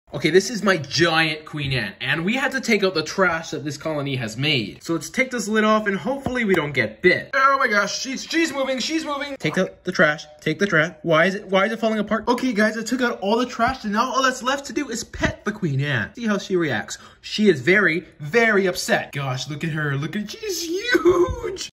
Okay, this is my giant queen ant, and we had to take out the trash that this colony has made. So let's take this lid off, and hopefully we don't get bit. Oh my gosh, she's moving, she's moving. Take out the trash, take the trash. Why is it falling apart? Okay guys, I took out all the trash, and now all that's left to do is pet the queen ant. See how she reacts. She is very, very upset. Gosh, look at her, she's huge.